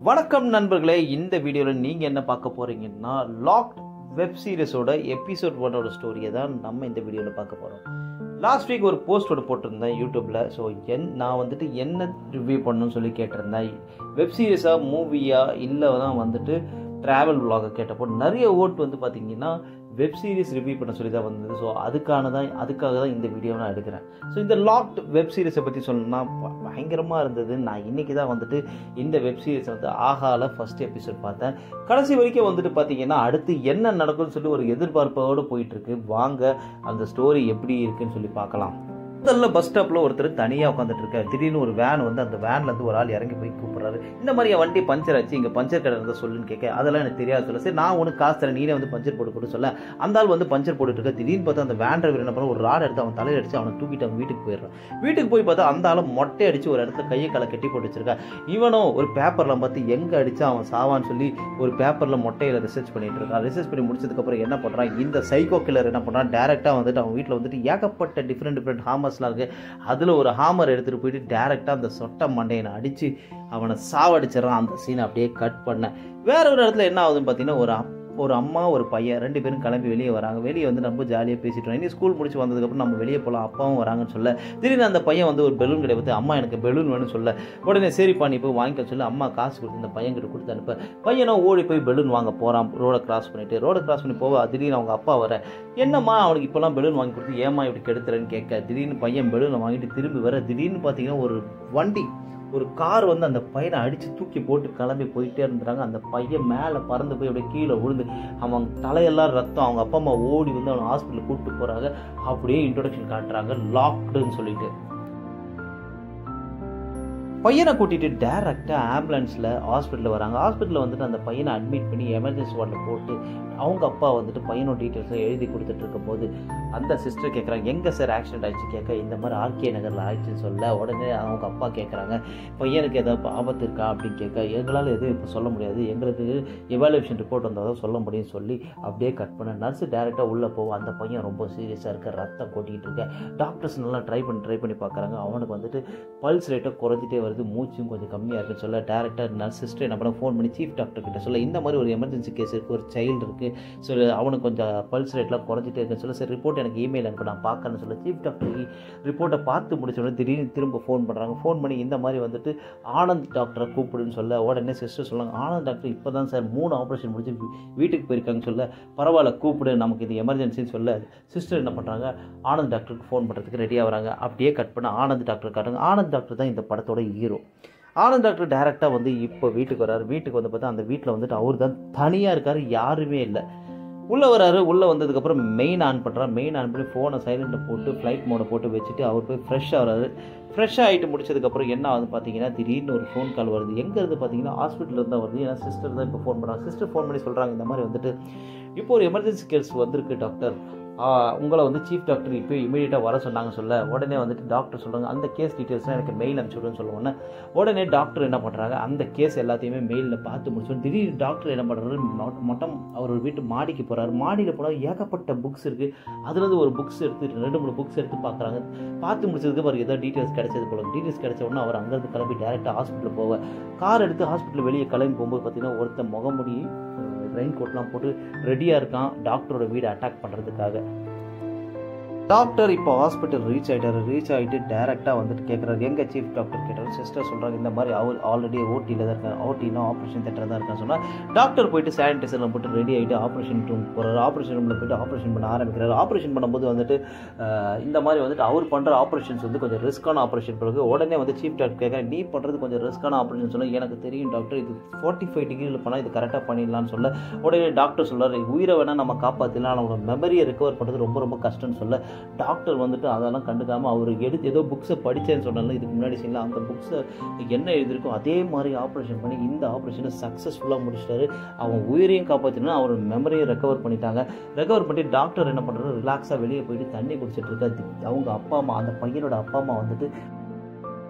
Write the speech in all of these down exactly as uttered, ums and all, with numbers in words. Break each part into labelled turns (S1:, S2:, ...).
S1: வணக்கம் நண்பர்களே, இந்த வீடியோவில் நீங்கள் என்ன பார்க்க போகிறீங்கன்னா லாக்ட் வெப் சீரிஸோட எபிசோட் ஒன்னோட ஸ்டோரியை தான் நம்ம இந்த வீடியோவில் பார்க்க போகிறோம். லாஸ்ட் வீக் ஒரு போஸ்ட் ஒன்று போட்டிருந்தேன் யூடியூப்பில். ஸோ என் நான் வந்துட்டு என்ன ரிவ்யூ பண்ணணும்னு சொல்லி கேட்டிருந்தேன். வெப் சீரிஸாக, மூவியா, இல்லை தான் வந்துட்டு ட்ராவல் விலாகை கேட்டப்போ நிறைய ஓட்டு வந்து பார்த்தீங்கன்னா வெப் சீரிஸ் ரிவ்யூ பண்ண சொல்லி தான் வந்தது. ஸோ அதுக்கான தான் அதுக்காக தான் இந்த வீடியோ நான் எடுக்கிறேன். ஸோ இந்த லாக்ட் வெப் சீரிஸை பற்றி சொல்லணும்னா பயங்கரமாக இருந்தது. நான் இன்றைக்கி தான் வந்துட்டு இந்த வெப் சீரிஸை வந்து ஆகால ஃபர்ஸ்ட் எபிசோட் பார்த்தேன். கடைசி வரைக்கும் வந்துட்டு பார்த்தீங்கன்னா அடுத்து என்ன நடக்கும்னு சொல்லி ஒரு எதிர்பார்ப்போடு போயிட்டுருக்கு. வாங்க அந்த ஸ்டோரி எப்படி இருக்குன்னு சொல்லி பார்க்கலாம். முதல்ல பஸ் ஸ்டாப்பில் ஒருத்தர் தனியாக உட்காந்துட்டு இருக்காரு. திடீர்னு ஒரு வேன் வந்து அந்த வேன்லேருந்து ஒரு ஆள் இறங்கி போய் கூப்பிட்றாரு. இந்த மாதிரி என் வண்டி பஞ்சர் ஆச்சு, இங்கே பஞ்சர் கடை இருந்தால் சொல்லுன்னு கேட்க, அதெல்லாம் எனக்கு தெரியாது சொல்ல. சரி, நான் உனக்கு காசு தரேன், நீனே வந்து பஞ்சர் போட்டு கொடு சொல்ல. அந்த ஆள் வந்து பஞ்சர் போட்டுட்டு இருக்க. திடீர்னு பார்த்தா அந்த வேன் டிரைவர் என்ன பண்ண ஒரு ராட் எடுத்து அவன் தலையில் அடிச்சு அவனை தூக்கிட்டு அவன் வீட்டுக்கு போயிடுறான். வீட்டுக்கு போய் பார்த்தா அந்த ஆளை மொட்டை அடிச்சு ஒரு இடத்துல கையை காலை கட்டி போட்டு வச்சிருக்கா. இவனும் ஒரு பேப்பரில் பார்த்து எங்கே அடிச்சா அவன் சாவான்னு சொல்லி ஒரு பேப்பரில் மொட்டையில் ரிசர்ச் பண்ணிட்டு இருக்கான். ரிசர்ச் பண்ணி முடிச்சதுக்கப்புறம் என்ன பண்ணுறான், இந்த சைக்கோ கில்லர் என்ன பண்ணுறான், டேரெக்டாக வந்துட்டு அவன் வீட்டில் வந்துட்டு ஏகப்பட்ட டிஃப்ரெண்ட் டிஃப்ரெண்ட் ஹாமர்ஸ்லாம் இருக்குது. அதில் ஒரு ஹாமர் எடுத்துகிட்டு போயிட்டு டேரெக்டாக அந்த சொட்டை மண்டையனை அடித்து அவனை சாவடிச்சிடறான். அந்த சீனை அப்படியே கட் பண்ண வேற ஒரு இடத்துல என்ன ஆகுதுன்னு பார்த்தீங்கன்னா, ஒரு ஒரு அம்மா ஒரு பையன் ரெண்டு பேரும் கிளம்பி வெளியே வராங்க. வெளியே வந்து ரொம்ப ஜாலியாக பேசிட்டு இனி ஸ்கூல் முடிச்சு வந்ததுக்கப்புறம் நம்ம வெளியே போகலாம், அப்பாவும் வராங்கன்னு சொல்ல, திடீர்னு அந்த பையன் வந்து ஒரு பெலூன் கடை பார்த்து அம்மா எனக்கு பெலூன் வேணும்னு சொல்ல, உடனே சரிப்பா நீ போய் வாங்கிக்க சொல்ல அம்மா காசு கொடுத்து இந்த பையன் கிட்ட கொடுத்து அனுப்ப. பையனும் ஓடி போய் பெலூன் வாங்க போகிறான். ரோடை கிராஸ் பண்ணிட்டு ரோடை கிராஸ் பண்ணி போவா. திடீர்னு அவங்க அப்பா வர, என்னம்மா அவனுக்கு இப்போலாம் பெலூன் வாங்கி கொடுத்து ஏமா இப்படி கெடுத்துறேன்னு கேட்க, திடீர்னு பையன் பெலூனை வாங்கிட்டு திரும்பி வர. திடீர்னு பார்த்தீங்கன்னா ஒரு வண்டி ஒரு கார் வந்து அந்த பையனை அடித்து தூக்கி போட்டு கிளம்பி போயிட்டே இருந்துறாங்க. அந்த பையன் மேலே பறந்து போய் அப்படியே கீழே விழுந்து அவன் தலையெல்லாம் ரத்தம். அவங்க அப்பா அம்மா ஓடி வந்து அவனை ஹாஸ்பிட்டலுக்கு கூப்பிட்டு போகிறாங்க. அப்படியே இன்ட்ரோடக்ஷன் காட்டுறாங்க லாக்டுன்னு சொல்லிட்டு. பையனை கூட்டிகிட்டு டேரெக்டாக ஆம்புலன்ஸில் ஹாஸ்பிட்டலில் வராங்க. ஹாஸ்பிட்டலில் வந்துட்டு அந்த பையனை அட்மிட் பண்ணி எமர்ஜென்சி வார்டில் போட்டு அவங்க அப்பா வந்துட்டு பையனோட டீட்டெயில்ஸை எழுதி கொடுத்துட்டு இருக்கும் போது அந்த சிஸ்டர் கேட்குறாங்க, எங்கே சார் ஆக்சிடென்ட் ஆகிடுச்சு கேட்க, இந்த மாதிரி ஆர்கே நகரில் ஆயிடுச்சுன்னு சொல்ல, உடனே அவங்க அப்பா கேட்குறாங்க பையனுக்கு ஏதாவது ஆபத்து இருக்கா அப்படின்னு கேட்க, எங்களால் எதுவும் இப்போ சொல்ல முடியாது, எங்களுக்கு எவாலுவேஷன் ரிப்போர்ட் வந்தால் தான் சொல்ல முடியும்னு சொல்லி அப்படியே கட் பண்ண. நர்ஸு டேரெக்டாக உள்ளே போவோம். அந்த பையன் ரொம்ப சீரியஸாக இருக்க, ரத்தம் கொட்டிகிட்டு இருக்க. டாக்டர்ஸ் நல்லா ட்ரை பண்ணி ட்ரை பண்ணி பார்க்குறாங்க. அவனுக்கு வந்துட்டு பல்ஸ் ரேட்டை குறைஞ்சிட்டே வருது, மூச்சும் கொஞ்சம் கம்மியாக இருக்குன்னு சொல்ல, டேரெக்டாக நர்ஸ் சிஸ்டர் என்ன பண்ண ஃபோன் பண்ணி சீஃப் டாக்டர் கிட்ட சொல்ல, இந்த மாதிரி ஒரு எமர்ஜென்சி கேஸ் இருக்குது, ஒரு சைல்டு இருக்குது, ஸோ அவனுக்கு கொஞ்சம் பல்ஸ் ரேட்லாம் குறைஞ்சிட்டே இருக்குன்னு சொல்ல, சரி ரிப்போர்ட் எனக்கு இமெயில் அனுப்ப நான் பார்க்கணும்னு சொல்ல, சீஃப் டாக்டர் ரிப்போர்ட்டை பார்த்து முடிச்சோடனே திடீர்னு திரும்ப ஃபோன் பண்ணுறாங்க. ஃபோன் பண்ணி இந்த மாதிரி வந்துட்டு ஆனந்த் டாக்டரை கூப்பிடுன்னு சொல்ல, உடனே சிஸ்டர் சொல்லுவாங்க, ஆனந்த் டாக்டர் இப்போ தான் சார் மூணு ஆப்ரேஷன் முடிச்சு வீட்டுக்கு போயிருக்காங்கன்னு சொல்ல, பரவாயில்ல கூப்பிடு நமக்கு இது எமர்ஜென்சின்னு சொல்ல, சிஸ்டர் என்ன பண்ணுறாங்க, ஆனந்த் டாக்டருக்கு ஃபோன் பண்ணுறதுக்கு ரெடியாக வராங்க. அப்படியே கட் பண்ண ஆனந்த் டாக்டர் காட்டுறாங்க. ஆனந்த் டாக்டர் தான் இந்த படத்தோட ஹீரோ. ஆனந்த் டாக்டர் டேரெக்டாக வந்து இப்போ வீட்டுக்கு வர்றாரு. வீட்டுக்கு வந்து பார்த்தா அந்த வீட்டில் வந்துட்டு அவர் தான் தனியாக இருக்கார், யாருமே இல்லை. உள்ளே வராரு. உள்ளே வந்ததுக்கப்புறம் மெயின் ஆன் பண்ணுறாரு. மெயின் ஆன் பண்ணி ஃபோனை சைலண்டில் போட்டு ஃப்ளைட் மோடை போட்டு வச்சுட்டு அவர் போய் ஃப்ரெஷ் ஆகிறாரு. ஃப்ரெஷ் ஆகிட்டு முடிச்சதுக்கப்புறம் என்ன ஆகுது பார்த்தீங்கன்னா, திடீர்னு ஒரு ஃபோன் கால் வருது. எங்கே இருந்து பார்த்தீங்கன்னா ஹாஸ்பிட்டலில் இருந்தால் வருது. ஏன்னா சிஸ்டர் தான் இப்போ ஃபோன் பண்ணுறாங்க. சிஸ்டர் ஃபோன் பண்ணி சொல்கிறாங்க, இந்த மாதிரி வந்துட்டு இப்போ ஒரு எமர்ஜென்சி கேஸ் வந்திருக்கு டாக்டர், உங்களை வந்து சீஃப் டாக்டர் இப்போ இமீடியட்டாக வர சொன்னாங்க சொல்ல, உடனே வந்துட்டு டாக்டர் சொல்கிறாங்க அந்த கேஸ் டீட்டெயில்ஸ்லாம் எனக்கு மெயில் அனுப்பிச்சுடுன்னு சொல்லுவோன்னே உடனே டாக்டர் என்ன பண்ணுறாங்க, அந்த கேஸ் எல்லாத்தையுமே மெயிலில் பார்த்து முடிச்சோம். திடீர்னு டாக்டர் என்ன பண்ணுறாரு, மொட்டம் அவர் வீட்டு மாடிக்கு போகிறாரு. மாடியில் போனால் ஏகப்பட்ட புக்ஸ் இருக்குது. அதுலேருந்து ஒரு புக்ஸ் எடுத்து ரெண்டு மூணு புக்ஸ் எடுத்து பார்க்குறாங்க. பார்த்து முடிச்சதுக்கு அவருக்கு ஏதோ டீட்டெயில்ஸ் கிடைச்சது போல. டீட்டெயில்ஸ் கிடைச்ச உடனே அவர் அங்கேருந்து கிளம்பி டேரெக்டாக ஹாஸ்பிட்டலில் போவார். கார் எடுத்து ஹாஸ்பிட்டல் வெளியே கிளம்பி போகும்போது பார்த்தீங்கன்னா ஒருத்தர் முகமுடி ரெயின் கோட்லாம் போட்டு ரெடியாக இருக்கான் டாக்டரோட வீடை அட்டாக் பண்ணுறதுக்காக. டாக்டர் இப்போ ஹாஸ்பிட்டல் ரீச் ஆகிட்டார். ரீச் ஆகிட்டு டேரெக்டாக வந்துட்டு கேட்குறாரு, எங்கள் சீஃப் டாக்டர் கேட்டார். சிஸ்டர் சொல்கிறாங்க, இந்த மாதிரி அவர் ஆல்ரெடி ஓடியில் தான் இருக்கார், ஓடினா ஆப்ரேஷன் தேட்டர் தான் இருக்கான்னு சொன்னால், டாக்டர் போயிட்டு சானிடைசரில் போட்டு ரெடி ஆகிட்டு ஆப்ரேஷன் ரூம் போகிறாரு. ஆப்ரேஷன் ரூமில் போய்ட்டு ஆப்ரேஷன் பண்ண ஆரம்பிக்கிறார். ஆப்ரேஷன் பண்ணும்போது வந்துட்டு இந்த மாதிரி வந்துட்டு அவர் பண்ணுற ஆப்ரேஷன்ஸ் வந்து கொஞ்சம் ரிஸ்க்கான ஆப்ரேஷன் பிறகு உடனே வந்து சீஃப் டாக்டர் கேட்குறேன், நீ பண்ணுறது கொஞ்சம் ரிஸ்க்கான ஆப்ரேஷன் சொல்ல, எனக்கு தெரியும் டாக்டர், இது ஃபார்ட்டி ஃபைவ் டிகிரியில் பண்ணால் இது கரெக்டாக பண்ணிடலான்னு சொல்ல, உடனே டாக்டர் சொல்கிறார், உயிரை வேணால் நம்ம காப்பாற்றலாம், அவனோட மெமரியை ரெக்கவர் பண்ணுறது ரொம்ப ரொம்ப கஷ்டம்னு சொல்ல, டாக்டர் வந்துட்டு அதெல்லாம் கண்டுக்காமல் அவர் எடுத்து ஏதோ புக்ஸை படித்தேன்னு சொன்னாலும் இதுக்கு முன்னாடி செய்யலாம், அந்த புக்ஸை என்ன எழுதியிருக்கோ அதே மாதிரி ஆப்ரேஷன் பண்ணி இந்த ஆப்ரேஷனை சக்ஸஸ்ஃபுல்லாக முடிச்சிட்டாரு. அவன் உயிரையும் காப்பாற்றினா அவர் மெமரியை ரெக்கவர் பண்ணிட்டாங்க. ரெக்கவர் பண்ணி டாக்டர் என்ன பண்ணுறாரு, ரிலாக்ஸாக வெளியே போயிட்டு தண்ணி குடிச்சிட்டு இருக்காரு. அவங்க அப்பா அம்மா, அந்த பையனோட அப்பா அம்மா வந்துட்டு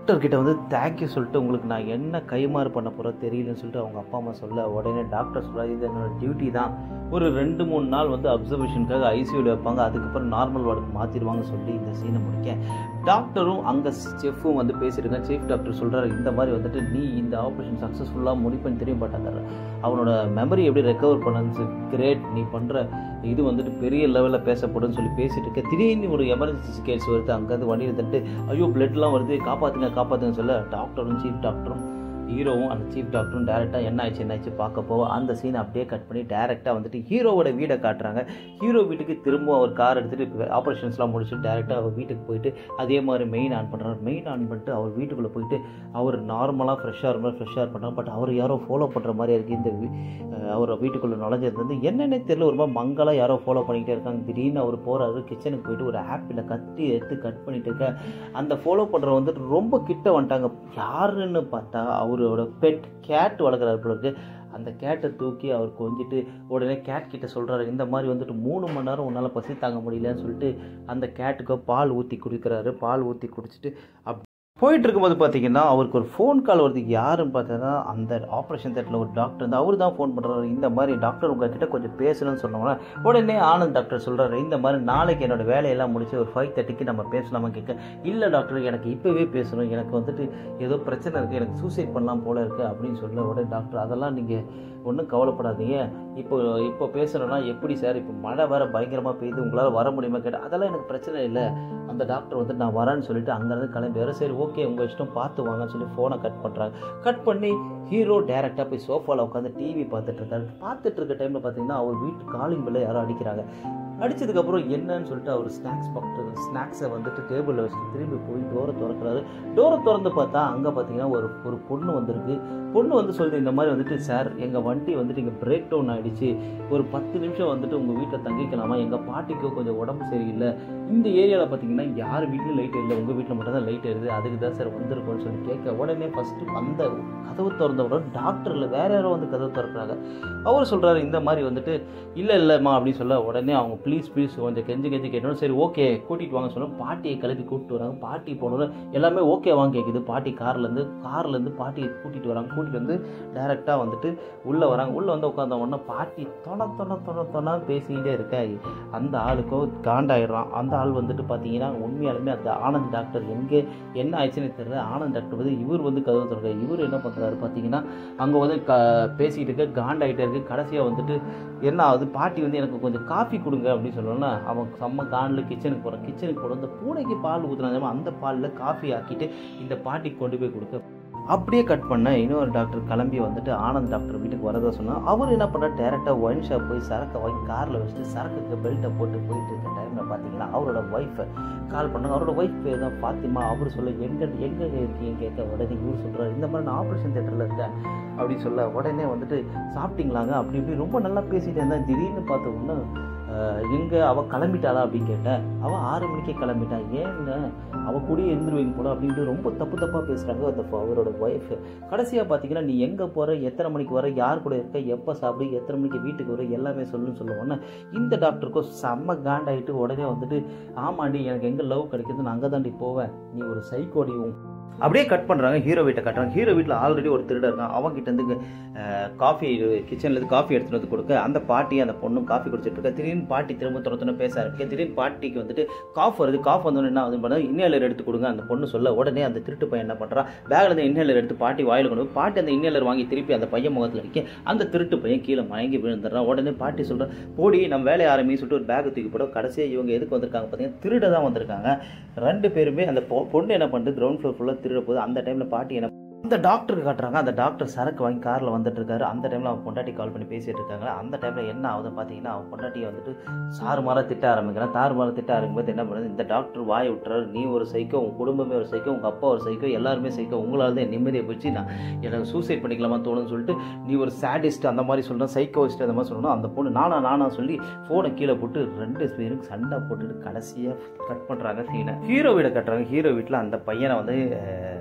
S1: டாக்டர்கிட்ட வந்து தேங்க்யூ சொல்லிட்டு உங்களுக்கு நான் என்ன கைமாறு பண்ண போகிறோம் தெரியலன்னு சொல்லிட்டு அவங்க அப்பா அம்மா சொல்ல உடனே டாக்டர் சொல்கிறார் இது என்னோடய டியூட்டி தான், ஒரு ரெண்டு மூணு நாள் வந்து அப்சர்வேஷனுக்காக ஐசியூவில் வைப்பாங்க, அதுக்கப்புறம் நார்மல் வார்டுக்கு மாற்றிடுவாங்க சொல்லி இந்த சீனை முடிக்க டாக்டரும் அங்கே செஃப்பும் வந்து பேசியிருக்காங்க. சீஃப் டாக்டர் சொல்கிறார் இந்த மாதிரி வந்துட்டு நீ இந்த ஆப்ரேஷன் சக்ஸஸ்ஃபுல்லாக முடிப்பேன்னு தெரிய மாட்டாங்க, அவனோட மெமரி எப்படி ரெக்கவர் பண்ணு கிரேட், நீ பண்ணுற இது வந்துட்டு பெரிய லெவலில் பேசப்படுன்னு சொல்லி பேசிட்டு இருக்க திடீர்னு ஒரு எமர்ஜென்சி கேஸ் வருது, அங்கேருந்து வண்டியில் தட்டு ஐயோ பிளட்லாம் வருது காப்பாற்றுங்க காப்பாற்றுங்க சொல்ல டாக்டரும் சீஃப் டாக்டரும் ஹீரோவும் அந்த சீஃப் டாக்டரும் டேரெக்டாக என்ன ஆச்சு என்ன ஆச்சு பார்க்க போவோம். அந்த சீனை அப்படியே கட் பண்ணி டேரெக்டாக வந்துட்டு ஹீரோவோட வீடை காட்டுறாங்க. ஹீரோ வீட்டுக்கு திரும்ப அவர் கார் எடுத்துகிட்டு ஆப்ரேஷன்ஸ்லாம் முடிச்சுட்டு டேரெக்டாக அவர் வீட்டுக்கு போயிட்டு அதே மாதிரி மெயின் ஆன் பண்ணுறாரு. மெயின் ஆன் பண்ணிட்டு அவர் வீட்டுக்குள்ளே போயிட்டு அவர் நார்மலாக ஃப்ரெஷ்ஷாக இருந்தால் ஃப்ரெஷ்ஷாக பண்ணுறாங்க. பட் அவர் யாரோ ஃபாலோ பண்ணுற மாதிரி இருக்குது. இந்த அவர் வீட்டுக்குள்ளே நுழைஞ்சது என்னென்னே தெரியல, ஒரு மாதிரி மங்களாக யாரோ ஃபாலோ பண்ணிக்கிட்டே இருக்காங்க. திடீர்னு அவர் போகிறாரு கிச்சனுக்கு போயிட்டு ஒரு ஆப்பிளை கத்தி எடுத்து கட் பண்ணிட்டு இருக்க அந்த ஃபாலோ பண்ணுற வந்துட்டு ரொம்ப கிட்ட வந்துட்டாங்க. யாருன்னு பார்த்தா அவரோட பெட் கேட் வளர்க்குறாரு போல இருக்கு. அந்த கேட்டை தூக்கி அவர் கொஞ்சிட்டு உடனே கேட் கிட்ட சொல்கிறாரு இந்த மாதிரி வந்துட்டு மூணு மணி நேரம் உன்னால் பசி தாங்க முடியலன்னு சொல்லிட்டு அந்த கேட்டுக்கு பால் ஊற்றி குடிக்கிறாரு. பால் ஊற்றி குடிச்சிட்டு அப் போயிட்டு இருக்கும்போது பார்த்தீங்கன்னா அவருக்கு ஒரு ஃபோன் கால் வருது. யாருன்னு பார்த்தீங்கன்னா அந்த ஆப்ரேஷன் தேட்டரில் ஒரு டாக்டர் வந்து அவர் தான் ஃபோன் பண்ணுறாரு. இந்த மாதிரி டாக்டர் உங்கள்கிட்ட கொஞ்சம் பேசணும்னு சொன்னோம்னா உடனே ஆனந்த் டாக்டர் சொல்கிறாரு இந்த மாதிரி நாளைக்கு என்னோடய வேலையெல்லாம் முடிச்சு ஒரு ஃபைவ் தேர்ட்டிக்கு நம்ம பேசலாமா கேட்க, இல்லை டாக்டர் எனக்கு இப்போவே பேசணும், எனக்கு வந்துட்டு ஏதோ பிரச்சனை இருக்குது, எனக்கு சூசைட் பண்ணலாம் போல இருக்குது அப்படின்னு சொல்ல உடனே டாக்டர் அதெல்லாம் நீங்கள் ஒன்றும் கவலைப்படாதீங்க, இப்போ இப்போ பேசணும்னா எப்படி சார், இப்போ மழை வேறு பயங்கரமாக பெய்யுது உங்களால் வர முடியுமா கேட்டால் அதெல்லாம் எனக்கு பிரச்சனை இல்லை, அந்த டாக்டர் வந்து நான் வரேன்னு சொல்லிட்டு அங்கேருந்து கிளம்பி வர சரி ஓகே உங்கள் இஷ்டம் பார்த்து வாங்கன்னு சொல்லி ஃபோனை கட் பண்ணுறாங்க. கட் பண்ணி ஹீரோ டேரெக்டாக போய் சோஃபாவில் உட்காந்து டிவி பார்த்துட்டு இருக்காரு. பார்த்துட்டு இருக்க டைமில் பார்த்தீங்கன்னா அவர் வீட்டு காலிங் பெல்ல யாரோ அடிக்கிறாங்க. அடித்ததுக்கப்புறம் என்னன்னு சொல்லிட்டு அவர் ஸ்நாக்ஸ் பார்க்குறது ஸ்நாக்ஸை வந்துட்டு டேபிளில் வச்சுட்டு திரும்பி போய் டோரை திறக்கிறாரு. டோரை திறந்து பார்த்தா அங்கே பார்த்தீங்கன்னா ஒரு ஒரு பொண்ணு வந்திருக்கு. பொண்ணு வந்து சொல்லுது இந்த மாதிரி வந்துட்டு சார் எங்கள் வண்டி வந்துட்டு இங்கே பிரேக் டவுன் ஆகிடுச்சு, ஒரு பத்து நிமிஷம் வந்துட்டு உங்கள் வீட்டில் தங்கிக்கலாமா, எங்கள் பாட்டிக்கோ கொஞ்சம் உடம்பு சரியில்லை, இந்த ஏரியாவில் பார்த்தீங்கன்னா யார் வீட்லையும் லைட் இல்லை, உங்கள் வீட்டில் மட்டும் தான் லைட் எரியுது, அதுக்கு தான் சார் வந்திருக்கோன்னு சொல்லி கேட்க உடனே ஃபஸ்ட்டு அந்த கதவு திறந்தவுடன் டாக்டரில் வேற யாரோ வந்து கதவு திறக்கிறாங்க. அவர் சொல்கிறாரு இந்த மாதிரி வந்துட்டு இல்லை இல்லைம்மா அப்படின்னு சொல்ல உடனே அவங்க ப்ளீஸ் ப்ளீஸ் கொஞ்சம் கெஞ்சி கெஞ்சி கேட்டோம். சரி ஓகே கூட்டிகிட்டு வாங்க சொன்னோம். பாட்டியை கிளப்பி கூப்பிட்டு வராங்க. பாட்டி போனோன்னு எல்லாமே ஓகே வாங்க கேட்குது. பாட்டி கார்லேருந்து கார்லேருந்து பாட்டியை கூட்டிகிட்டு வராங்க. கூட்டிகிட்டு வந்து டைரெக்டாக வந்துட்டு உள்ளே வராங்க. உள்ளே வந்து உட்காந்த உடனே பாட்டி தொண தொண தொண தொண பேசிக்கிட்டே இருக்க அந்த ஆளுக்கோ காண்டாயிடுறான். அந்த ஆள் வந்துட்டு பார்த்தீங்கன்னா உண்மையாலுமே அந்த ஆனந்த் டாக்டர் எங்கே என்ன ஆயிடுச்சுன்னு தெரியல. ஆனந்த் டாக்டர் வந்து இவர் வந்து கதவு திறக்க இவர் என்ன பண்ணுறாரு பார்த்தீங்கன்னா அங்கே வந்து க பேசிக்கிட்டு இருக்க காண்டாகிட்டே இருக்குது. கடைசியாக வந்துட்டு என்ன ஆகுது, பாட்டி வந்து எனக்கு கொஞ்சம் காஃபி கொடுங்க அப்படின்னு சொல்லணும்னா அவன் செம்ம காண்டில் கிச்சனுக்கு போகிறான். கிச்சனுக்கு போகிற அந்த பூனைக்கு பால் ஊற்றுனாங்க. அந்த பாலில் காஃபி ஆக்கிட்டு இந்த பாட்டிக்கு கொண்டு போய் கொடுக்க அப்படியே கட் பண்ண இன்னொரு டாக்டர் கிளம்பி வந்துட்டு ஆனந்த் டாக்டர் வீட்டுக்கு வரதா சொன்னால் அவர் என்ன பண்ணார் டேரெக்டாக ஒயின் ஷாப் போய் சரக்கை வாங்கி காரில் வச்சுட்டு சரக்குக்கு பெல்ட்டை போட்டு போயிட்டு இருக்க டைமில் பார்த்தீங்கன்னா அவரோட ஒய்ஃபை கால் பண்ணாங்க. அவரோட ஒய்ஃப் பேர் தான் ஃபாத்திமா. அவர் சொல்ல எங்கே எங்கே இருக்கீங்க கேட்க உடனே இவர் சொல்கிறார் இந்த மாதிரி நான் ஆப்ரேஷன் தியேட்டரில் இருக்கேன் அப்படின்னு சொல்ல உடனே வந்துட்டு சாப்பிட்டீங்களாங்க அப்படி இப்படி ரொம்ப நல்லா பேசிகிட்டே இருந்தால் திடீர்னு பார்த்த உடனே எங்கே அவள் கிளம்பிட்டாளா அப்படின்னு கேட்டேன். அவள் ஆறு மணிக்கே கிளம்பிட்டான், ஏங்க அவள் கூடயே இருந்துருவீங்க போல அப்படின்ட்டு ரொம்ப தப்பு தப்பாக பேசுகிறாங்க அந்த அவரோட ஒய்ஃபு. கடைசியாக பார்த்தீங்கன்னா நீ எங்கே போகிற, எத்தனை மணிக்கு வர, யார் கூட இருக்க, எப்போ சாப்பிடு, எத்தனை மணிக்கு வீட்டுக்கு வர எல்லாமே சொல்லுன்னு சொல்லுவோன்னே இந்த டாக்டருக்கும் செம்ம காண்டாகிட்டு உடனே வந்துட்டு ஆமாண்டி எனக்கு எங்கே லவ் கிடைக்கிது நான் அங்கே தாண்டி போவேன், நீ ஒரு சைக்கோடி அப்படியே கட் பண்ணுறாங்க. ஹீரோ வீட்டை கட்டுறாங்க. ஹீரோ வீட்டில் ஆல்ரெடி ஒரு திருடர் இருக்கான். அவங்ககிட்டேருந்து காஃபி கிச்சன்லேருந்து காஃபி எடுத்துகிட்டு வந்து கொடுக்க அந்த பாட்டி அந்த பொண்ணும் காஃபி குடிச்சிட்டு இருக்கா. திடீர்னு பாட்டி திரும்ப துரத்துன்னு பேச இருக்கு. திடீர்னு பாட்டிக்கு வந்துட்டு காஃப் வருது. காஃப் வந்தோன்னு என்ன வந்து பண்ண இன்னேலர் எடுத்து கொடுங்க அந்த பொண்ணு சொல்ல உடனே அந்த திருட்டு பையன் என்ன பண்ணுறான் பேக்கில் இருந்து இன்னேலர் எடுத்து பாட்டி வாயில் கொண்டு போய் பாட்டி அந்த இன்னேலர் வாங்கி திருப்பி அந்த பையன் முகத்தில் அடிக்க அந்த திருட்டு பையன் கீழே மயங்கி விழுந்துடுறான். உடனே பாட்டி சொல்கிறான் போடி நம்ம வேலையை ஆரம்பி சொல்லிட்டு ஒரு பேக்கு தூக்கி போட கடைசியாக இவங்க எதுக்கு வந்திருக்காங்க பார்த்தீங்கன்னா திருட தான் வந்திருக்காங்க. ரெண்டு பேருமே அந்த பொண்ணு என்ன பண்ணுறது கிரவுண்ட் ஃப்ளோர் ஃபுல்லாக திருட போது. அந்த டைமில் பாட்டி என்ன அந்த டாக்டருக்கு காட்டுறாங்க. அந்த டாக்டர் சரக்கு வாங்கி காரில் வந்துட்டு இருக்காரு. அந்த டைமில் அவன் பொண்டாட்டி கால் பண்ணி பேசிட்டு இருக்காங்க. அந்த டைமில் என்ன ஆகுதுன்னு பார்த்தீங்கன்னா அவன் பொண்டாட்டியை வந்துட்டு சாறுமாராக திட்ட ஆரம்பிக்கிறான். தாறுமாராக திட்ட ஆரம்பிக்கும்போது என்ன பண்ணுறது இந்த டாக்டர் வாய் விட்டுறாரு, நீ ஒரு சைக்கோ, உன் குடும்பமே ஒரு சைக்கோ, உங்கள் அப்பா ஒரு சைக்கோ, எல்லாருமே சைக்கோ, உங்களால் தான் நிம்மதியை போச்சு, நான் எனக்கு சூசைட் பண்ணிக்கலாமா தோணுன்னு சொல்லிட்டு நீ ஒரு சேடிஸ்ட் அந்த மாதிரி சொல்கிறேன், சைக்கோஸ்ட் அந்த மாதிரி சொல்லணும். அந்த பொண்ணு நானா நானா சொல்லி ஃபோனை கீழே போட்டு ரெண்டு பேருக்கு சண்டை போட்டுட்டு கடைசியாக கட் பண்ணுறாங்க சீனை. ஹீரோ வீடை கட்டுறாங்க. ஹீரோ வீட்டில் அந்த பையனை வந்து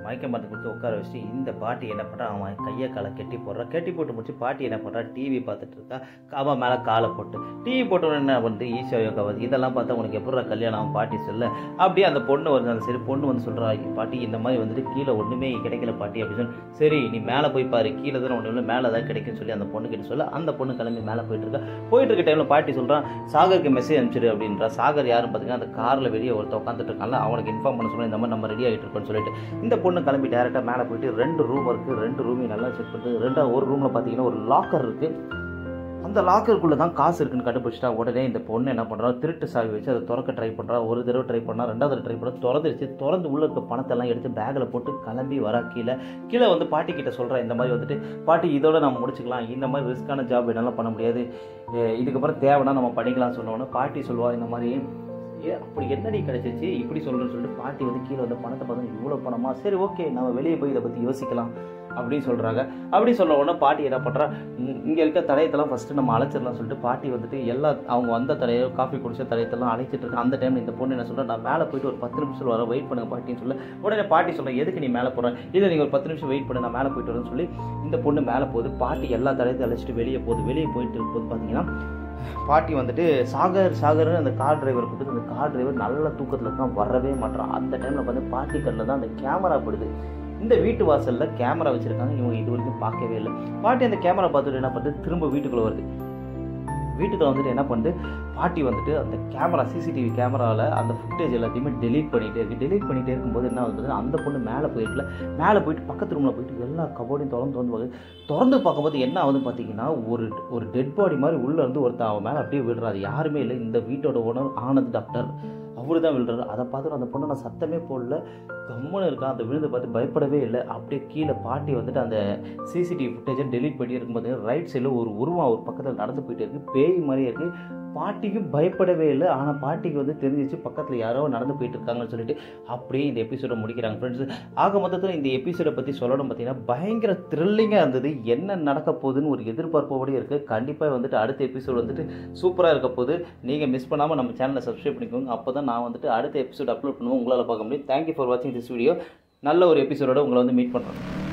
S1: மயக்க மருந்து கொடுத்து உட்கார வச்சுட்டு இந்த பாட்டி என்ன பண்ணுறான், அவன் கையை காலை கெட்டி போடுறான். கெட்டி போட்டு முடிச்சு பாட்டி என்ன பண்ணுறா, டிவி பார்த்துட்டு இருக்கா. அவன் மேலே காலை போட்டு டிவி போட்டோன்னு என்ன வந்து ஈஸியாக யோகா வருது. இதெல்லாம் பார்த்தா உனக்கு எப்படா கல்யாணம் அவன் பாட்டி சொல்ல. அப்படியே அந்த பொண்ணு வருது. அந்த சரி பொண்ணு வந்து சொல்கிறா, பாட்டி இந்த மாதிரி வந்துட்டு கீழே ஒன்றுமே கிடைக்கல பாட்டி அப்படின்னு சொல்லி. சரி நீ மேலே போய் பாரு, கீழே தானே ஒன்று இல்லை மேலே தான் கிடைக்குன்னு சொல்லி அந்த பொண்ணு கிட்ட சொல்ல. அந்த பொண்ணு கிளம்பி மேலே போயிட்டு இருக்கா. போயிட்டு இருக்க டைமில் பாட்டி சொல்கிறான், சாகருக்கு மெசேஜ் அனுப்பிச்சிடு அப்படின்றா. சாகர் யாருன்னு பார்த்தீங்கன்னா அந்த காரில் வெளியே ஒருத்த உட்காந்துட்டு இருக்காங்க. அவனுக்கு இன்ஃபார்ம் பண்ண சொல்ல, இந்த மாதிரி நம்ம ரெடி ஆகிட்டு இருக்கோம்னு சொல்லிட்டு இந்த பொண்ணு கிளம்பி டேரெக்டாக மேலே போயிட்டு ரெண்டு ரூம் இருக்குது. ரெண்டு ரூமையும் நல்லா செக் பண்ணிட்டு ரெண்டாவது ஒரு ரூமில் பார்த்தீங்கன்னா ஒரு லாக்கர் இருக்குது. அந்த லாக்கருக்குள்ளே தான் காசு இருக்குன்னு கண்டுபிடிச்சிட்டா. உடனே இந்த பொண்ணு என்ன பண்ணுறா, திருட்டு சாவி வச்சு அதை திறக்க ட்ரை பண்ணுறா. ஒரு தடவை ட்ரை பண்ணா, ரெண்டாவது தடவை ட்ரை பண்ணா, திறந்துருச்சு. திறந்து உள்ள இருக்க பணத்தெல்லாம் எடுத்து பேக்கில் போட்டு கிளம்பி வரா. கீழே கீழே வந்து பாட்டி கிட்ட சொல்கிறா, இந்த மாதிரி வந்துட்டு பாட்டி இதோட நம்ம முடிச்சுக்கலாம், இந்த மாதிரி ரிஸ்க்கான ஜாப் என்னால் பண்ண முடியாது, இதுக்கப்புறம் தேவைன்னா நம்ம பண்ணிக்கலாம் சொன்னோன்னே பாட்டி சொல்லுவா, இந்த மாதிரி ஏ அப்படி என்னடி கிடைச்சிச்சு இப்படி சொல்கிறேன்னு சொல்லிட்டு பாட்டி வந்து கீழே வந்து பணத்தை பார்த்தா இவ்வளோ பணமா, சரி ஓகே நம்ம வெளியே போய் இதை பற்றி யோசிக்கலாம் அப்படின்னு சொல்கிறாங்க. அப்படி சொல்ல உடனே பாட்டி என்ன பண்ணுறா, இங்கே இருக்க தடயத்தெல்லாம் ஃபஸ்ட்டு நம்ம அழைச்சிடலாம் சொல்லிட்டு பாட்டி வந்துட்டு எல்லா அவங்க வந்த தடையோ காஃபி குடிச்ச தடயத்தெல்லாம் அழைச்சிட்டு இருக்கா. அந்த டைமில் இந்த பொண்ணு என்ன சொல்கிறா, நான் மேலே போயிட்டு ஒரு பத்து நிமிஷம் வர வெயிட் பண்ணுங்க பாட்டின்னு சொல்ல. உடனே பாட்டி சொல்கிறேன், எதுக்கு நீ மேலே போகிறேன், இல்லை நீங்கள் ஒரு பத்து நிமிஷம் வெயிட் பண்ணு நான் மேலே போயிட்டு வரேன்னு சொல்லி இந்த பொண்ணு மேலே போகுது. பாட்டி எல்லா தடயத்தையும் அழைச்சிட்டு வெளியே போகுது. வெளியே போயிட்டு இருக்கும்போது பார்த்தீங்கன்னா பாட்டி வந்துட்டு சாகர் சாகர்னு அந்த கார் டிரைவர் கொடுத்து அந்த கார் டிரைவர் நல்ல தூக்கத்தில் தான் வரவே மாட்டான். அந்த டைமில் பார்த்து பாட்டி கண்ணில் தான் அந்த கேமரா படுது. இந்த வீட்டு வாசலில் கேமரா வச்சுருக்காங்க, இவங்க இது வரைக்கும் பார்க்கவே இல்லை. பாட்டி அந்த கேமரா பார்த்துட்டு என்ன பண்ணுது, திரும்ப வீட்டுக்குள்ளே வருது. வீட்டுக்குள்ள வந்துட்டு என்ன பண்ணுது, பாட்டி வந்துட்டு அந்த கேமரா சிசிடிவி கேமராவில் அந்த ஃபுட்டேஜ் எல்லாத்தையுமே டெலீட் பண்ணிகிட்டே இருக்குது. டெலீட் பண்ணிகிட்டே இருக்கும்போது என்ன ஆகுது, அந்த பொண்ணு மேலே போயிருக்கல, மேலே போயிட்டு பக்கத்து ரூமில் போயிட்டு எல்லா கபோர்டையும் திறந்து திறந்து பார்க்குது. திறந்து பார்க்கும்போது என்ன ஆகுதுன்னு பார்த்தீங்கன்னா, ஒரு ஒரு டெட் பாடி மாதிரி உள்ளே இருந்து ஒருத்தர் அவன் மேலே அப்படியே விழுறாரு. யாருமே இல்லை, இந்த வீட்டோட ஓனர் ஆனந்த் டாக்டர் அவரு தான் விழுறாரு. அதை பார்த்துட்டு அந்த பொண்ணு நான் சத்தமே போடல, கம்முன்னு இருக்கான். அந்த விழுந்து பார்த்து பயப்படவே இல்லை. அப்படியே கீழே பாட்டி வந்துட்டு அந்த சிசிடிவி ஃபுட்டேஜை டெலீட் பண்ணி இருக்கும்போது ரைட் சைடில் ஒரு உருவம் ஒரு பக்கத்தில் நடந்து போயிட்டே இருக்குது, பேய் மாதிரியே இருக்குது. பாட்டிக்கும் பயப்படவே இல்லை, ஆனால் பாட்டிக்கு வந்து தெரிஞ்சிச்சு பக்கத்தில் யாரோ நடந்து போயிட்டு இருக்காங்கன்னு சொல்லிட்டு அப்படியே இந்த எபிசோடை முடிக்கிறாங்க ஃப்ரெண்ட்ஸ். ஆக மொத்தத்தில் இந்த எபிசோடை பற்றி சொல்லணும் பார்த்தீங்கன்னா பயங்கர த்ரில்லிங்காக இருந்தது. என்ன நடக்க போகுதுன்னு ஒரு எதிர்பார்ப்போடய இருக்குது. கண்டிப்பாக வந்துட்டு அடுத்த எபிசோடு வந்துட்டு சூப்பராக இருக்க போகுது. நீங்கள் மிஸ் பண்ணாமல் நம்ம சேனலை சப்ஸ்கிரைப் பண்ணிக்கோங்க. அப்போ தான் நான் வந்துட்டு அடுத்த எபிசோட் அப்லோட் பண்ணுவோம், உங்களால் பார்க்க முடியும். தேங்க்யூ ஃபார் வாட்சிங் திஸ் வீடியோ. நல்ல ஒரு எபிசோடோட உங்களை வந்து மீட் பண்ணுறேன்.